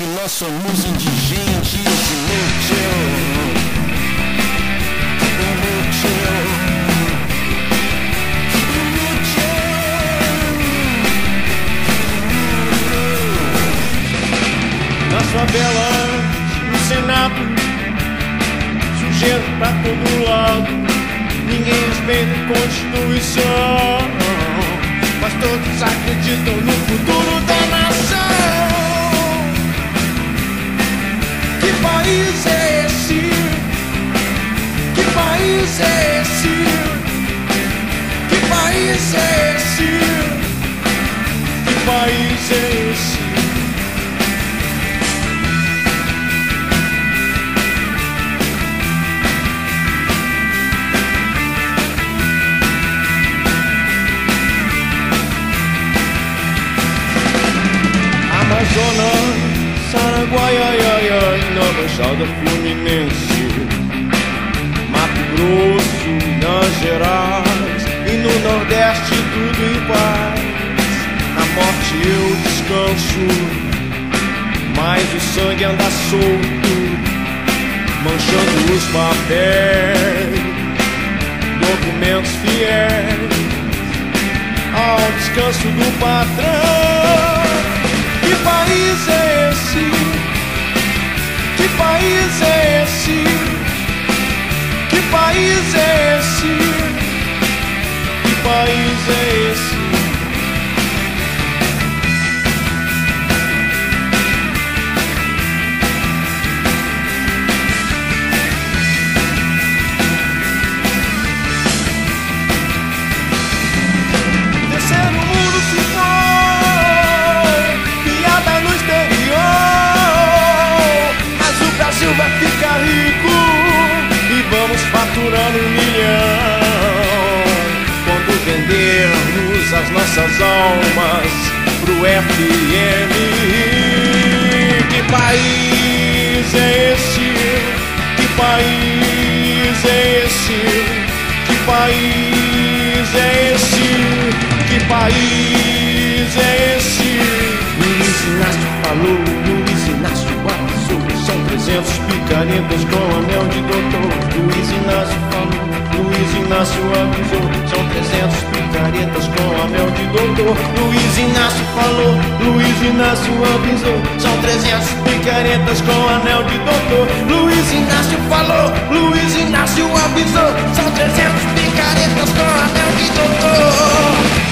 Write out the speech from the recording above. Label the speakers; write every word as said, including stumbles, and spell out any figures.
Speaker 1: que nós somos indigentes. Inútil, inútil, inútil.
Speaker 2: Nas favelas, no Senado, sujeito pra todo lado. Ninguém respeita a Constituição, mas todos acreditam no futuro da nação. Que país é esse? Que país é esse? Que país é esse? Que país é esse? Amazonas, Araguaiaiai, na Baixada Fluminense, Mato Grosso, Minas Gerais, e no Nordeste tudo em paz. Na morte eu descanso, mas o sangue anda solto, manchando os papéis, documentos fiéis ao descanso do patrão. Que país é esse? Que país é esse? Que país é esse? Que país é esse? Vai ficar rico e vamos faturando um milhão quando vendermos as nossas almas pro F M. Que país é esse? Que país é esse? Que país é esse? Que país é esse? Luiz Inácio falou, Luiz Inácio avisou. São trezentos picaretas com anel de doutor. Luiz Inácio falou, Luiz Inácio avisou. São trezentos picaretas com anel de doutor. Luiz Inácio falou, Luiz Inácio avisou. São trezentos picaretas com anel de doutor. Luiz Inácio falou, Luiz Inácio avisou. São trezentos picaretas com anel de doutor.